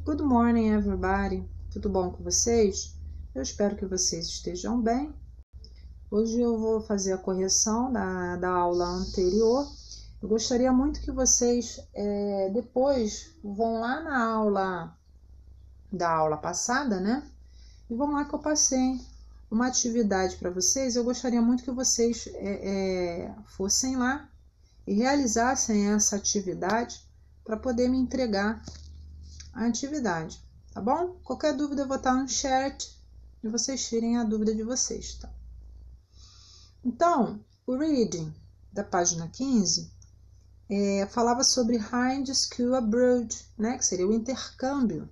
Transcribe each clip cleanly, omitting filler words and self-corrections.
Good morning, everybody. Tudo bom com vocês? Eu espero que vocês estejam bem. Hoje eu vou fazer a correção da aula anterior. Eu gostaria muito que vocês depois vão lá na aula passada, né? E vão lá que eu passei uma atividade para vocês. Eu gostaria muito que vocês fossem lá e realizassem essa atividade para poder me entregar a atividade, tá bom? Qualquer dúvida eu vou estar no chat e vocês tirem a dúvida de vocês, tá? Então, o reading da página 15 falava sobre High School Abroad, né? Que seria o intercâmbio.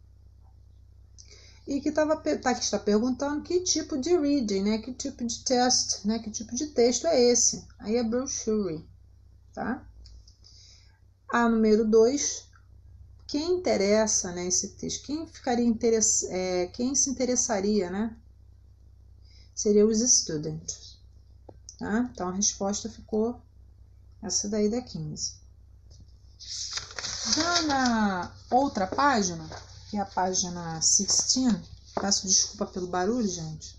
E que está perguntando que tipo de reading, né? Que tipo de test, né? Que tipo de texto é esse? Aí é brochure, tá? A número 2, quem interessa, né, esse texto? Quem se interessaria, né? Seria os students, tá? Então a resposta ficou essa daí da 15. Já na outra página, que é a página 16, peço desculpa pelo barulho, gente.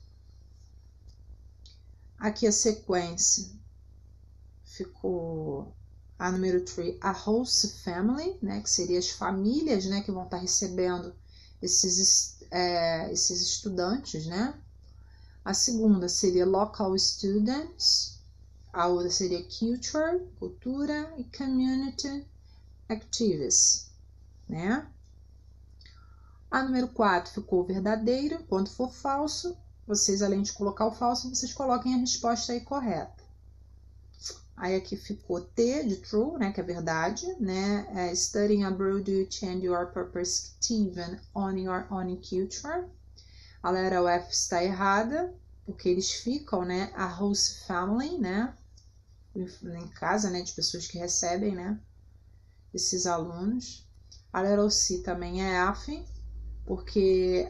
Aqui a sequência ficou a número 3, a host family, né, que seria as famílias, né, que vão estar recebendo esses estudantes, né? A segunda seria local students, a outra seria cultura e community activities, né? A número 4 ficou verdadeiro. Quando for falso, vocês, além de colocar o falso, vocês coloquem a resposta aí correta. Aí aqui ficou T de true, né, que é verdade, né? Studying abroad will change your perspective on your own culture. A letra F está errada, porque eles ficam, né, a host family, né, em casa, né, de pessoas que recebem, né, esses alunos. A letra C também é F, porque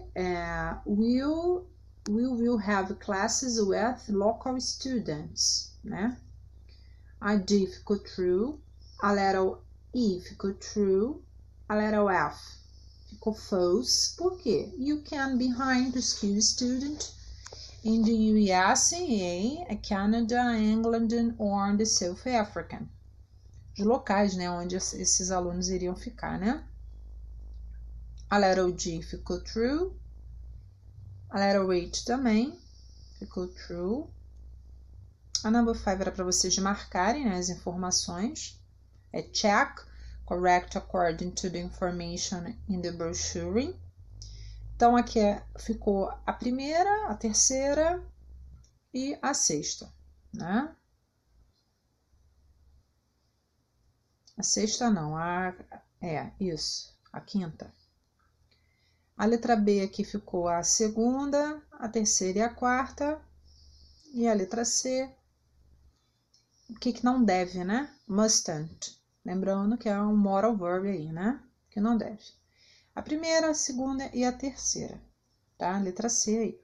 will have classes with local students, né? A D ficou true, a letra E ficou true, a letra F ficou false. Por quê? You can be high school student in the USA, Canada, England or the South African. Os locais, né, onde esses alunos iriam ficar, né? A letra G ficou true, a letra H também ficou true. A number 5 era para vocês marcarem, né, as informações. É check, correct according to the information in the brochure. Então, aqui ficou a primeira, a terceira e a sexta, né? A sexta não, isso, a quinta. A letra B aqui ficou a segunda, a terceira e a quarta. E a letra C, o que não deve, né? Mustn't. Lembrando que é um moral verb aí, né? Que não deve. A primeira, a segunda e a terceira, tá? Letra C aí.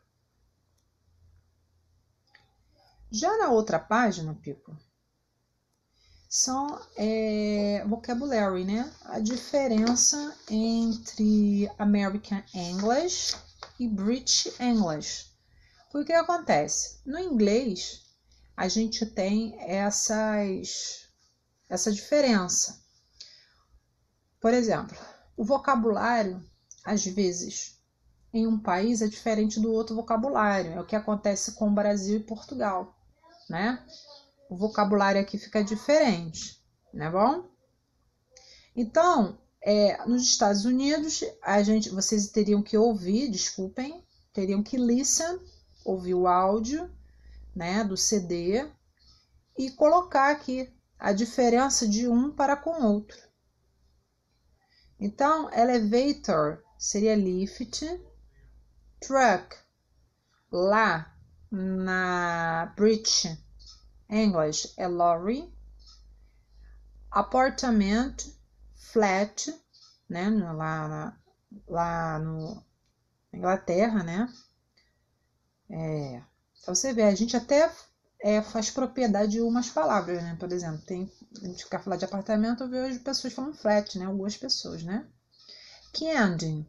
Já na outra página, people, são vocabulary, né? A diferença entre American English e British English. Porque o que acontece? No inglês, a gente tem essa diferença. Por exemplo, o vocabulário, às vezes, em um país é diferente do outro vocabulário. É o que acontece com o Brasil e Portugal, né? O vocabulário aqui fica diferente, né, bom? Então, nos Estados Unidos, vocês teriam que ouvir, teriam que listen, ouvir o áudio, né, do CD e colocar aqui a diferença de um para com o outro. Então, elevator seria lift, truck, lá na British English é lorry, apartamento, flat, né, lá no Inglaterra, né? Então você vê, a gente até faz propriedade de umas palavras, né? Por exemplo, a gente quer falar de apartamento, eu vejo pessoas falando flat, né? Algumas pessoas, né? Candy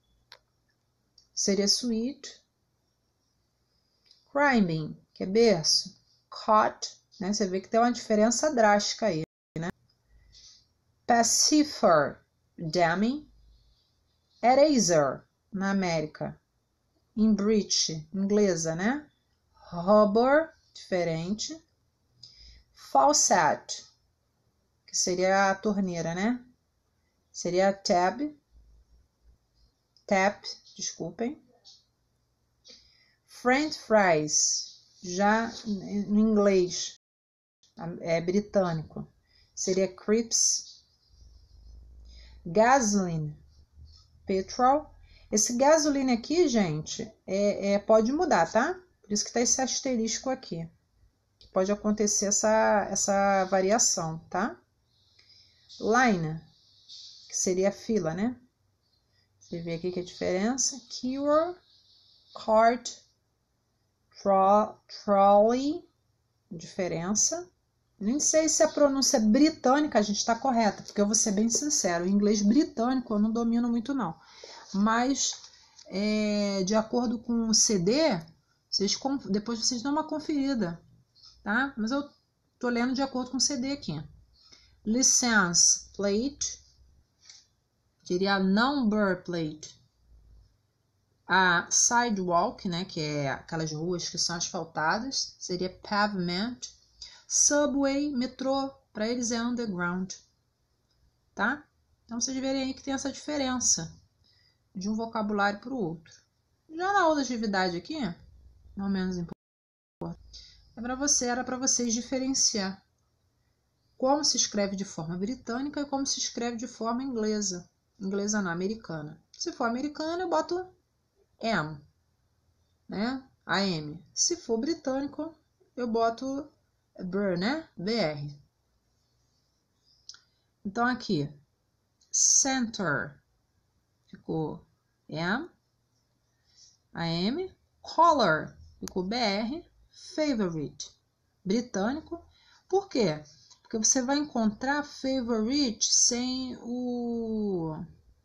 seria sweet. Climbing, que é berço. Cot, né? Você vê que tem uma diferença drástica aí, né? Pacifier, damming. Eraser, na América. Embreach, inglesa, né? Rubber, diferente. Faucet, que seria a torneira, né? Seria tab. Tap, desculpem. French fries, já no inglês, é britânico, seria crisps. Gasoline, petrol. Esse gasoline aqui, gente, pode mudar, tá? Por isso que tá esse asterisco aqui. Pode acontecer essa variação, tá? Line, que seria a fila, né? Você vê aqui que a diferença. Queue, cart, trolley, diferença. Nem sei se a pronúncia britânica a gente está correta, porque eu vou ser bem sincero, o inglês britânico eu não domino muito não. Mas, de acordo com o CD, depois vocês dão uma conferida, tá? Mas eu tô lendo de acordo com o CD aqui. License plate, diria number plate. A sidewalk, né, que é aquelas ruas que são asfaltadas, seria pavement. Subway, metrô, para eles é underground, tá? Então vocês verem aí que tem essa diferença de um vocabulário para o outro. Já na outra atividade aqui, não menos importante, era para vocês diferenciar como se escreve de forma britânica e como se escreve de forma inglesa. Inglesa não, americana. Se for americana, eu boto M, né? AM. Se for britânico, eu boto BR, né? BR. Então aqui, center ficou M, AM, color ficou BR, favorite britânico. Por quê? Porque você vai encontrar favorite sem o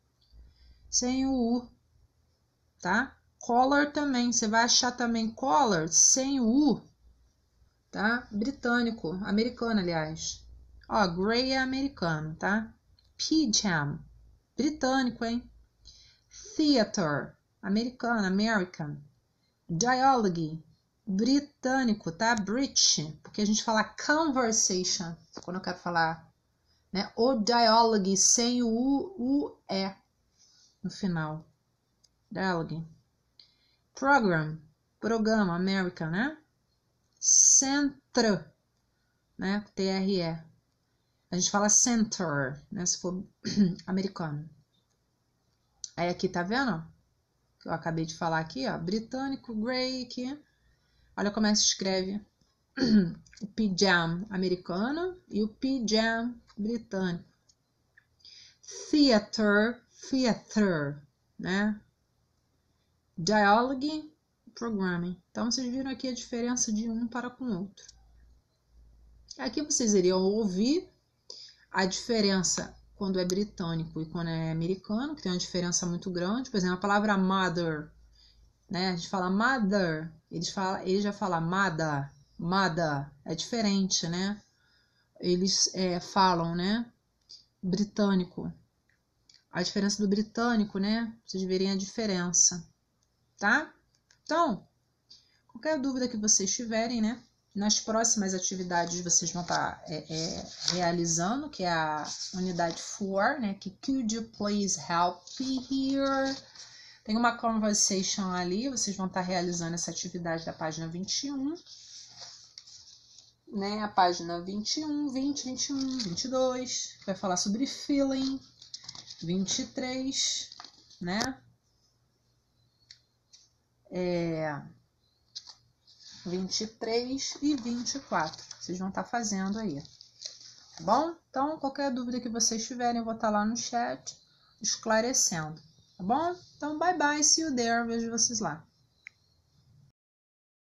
U, tá? Color também, você vai achar também color sem o U, tá? Britânico, americano, aliás. Ó, gray é americano, tá? Pajama, britânico, hein? Theater, americano, American. Dialogue, britânico, tá? British, porque a gente fala conversation, quando eu quero falar, né? O dialogue sem o U, E no final. Dialogue. Program, programa, American, né? Centro, né? TRE. A gente fala center, né? Se for americano. Aí aqui, tá vendo? Que eu acabei de falar aqui, ó. Britânico, grey aqui. Olha como é que se escreve o pijama americano e o pijama britânico. Theater, né? Dialogue, programming. Então, vocês viram aqui a diferença de um para com o outro. Aqui vocês iriam ouvir a diferença quando é britânico e quando é americano, que tem uma diferença muito grande. Por exemplo, a palavra mother, né? A gente fala mother, ele já fala mother, é diferente, né? Eles falam, né? Britânico. A diferença do britânico, né? Vocês verem a diferença, tá? Então, qualquer dúvida que vocês tiverem, né? Nas próximas atividades vocês vão estar realizando, que é a unidade 4, né? Que could you please help me here? Tem uma conversation ali, vocês vão estar realizando essa atividade da página 21, né? A página 21, 20, 21, 22, vai falar sobre feeling, 23, né? 23 e 24, vocês vão estar fazendo aí, tá bom? Então, qualquer dúvida que vocês tiverem, eu vou estar lá no chat esclarecendo, tá bom? Então, bye bye, see you there, vejo vocês lá.